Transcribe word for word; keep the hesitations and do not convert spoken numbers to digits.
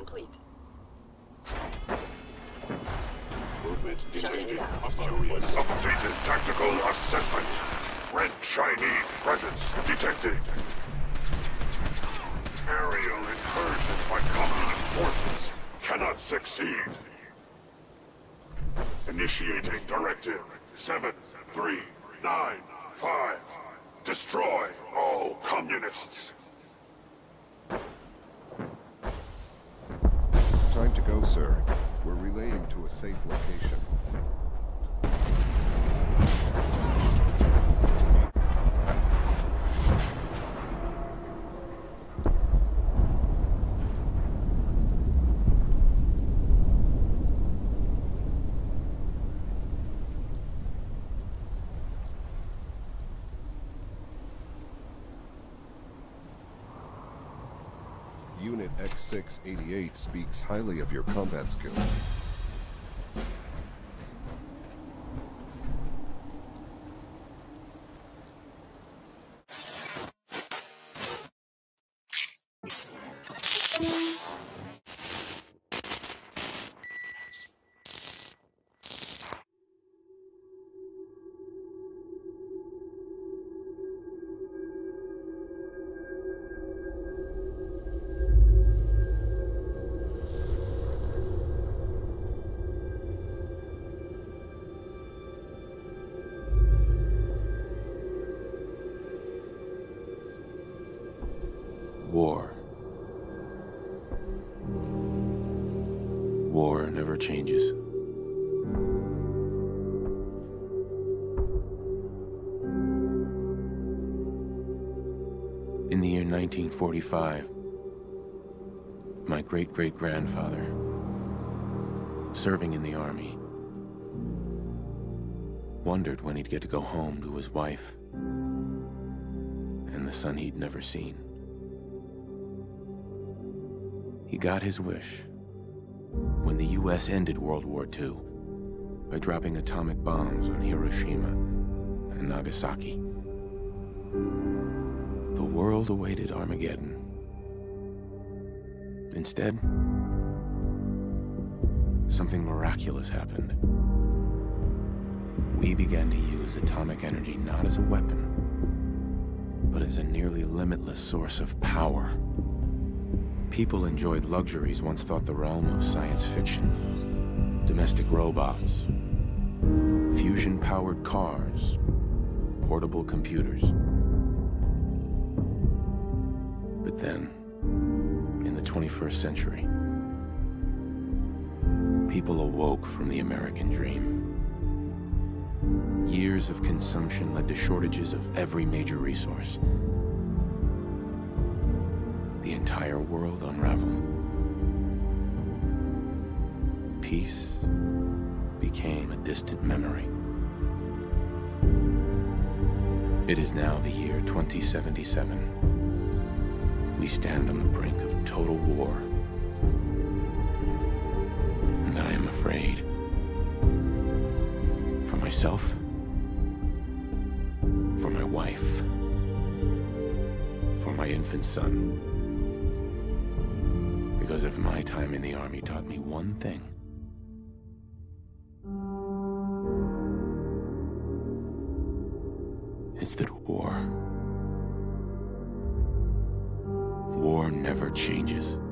complete. Movement Shutting detected. down. Updated tactical assessment. Red Chinese presence detected. Aerial incursion by communist forces cannot succeed. Initiating directive seven three nine five. Destroy all communists. Time to go, sir. We're relaying to a safe location. Unit X six eighty-eight speaks highly of your combat skill. War. War never changes. In the year nineteen forty-five, my great-great-grandfather, serving in the army, wondered when he'd get to go home to his wife and the son he'd never seen. He got his wish when the U S ended World War Two by dropping atomic bombs on Hiroshima and Nagasaki. The world awaited Armageddon. Instead, something miraculous happened. We began to use atomic energy not as a weapon, but as a nearly limitless source of power. People enjoyed luxuries once thought the realm of science fiction. Domestic robots, fusion-powered cars, portable computers. But then, in the twenty-first century, people awoke from the American dream. Years of consumption led to shortages of every major resource. The entire world unraveled. Peace became a distant memory. It is now the year twenty seventy-seven. We stand on the brink of total war. And I am afraid. For myself, for my wife, for my infant son. Because if my time in the army taught me one thing, it's that war, war never changes.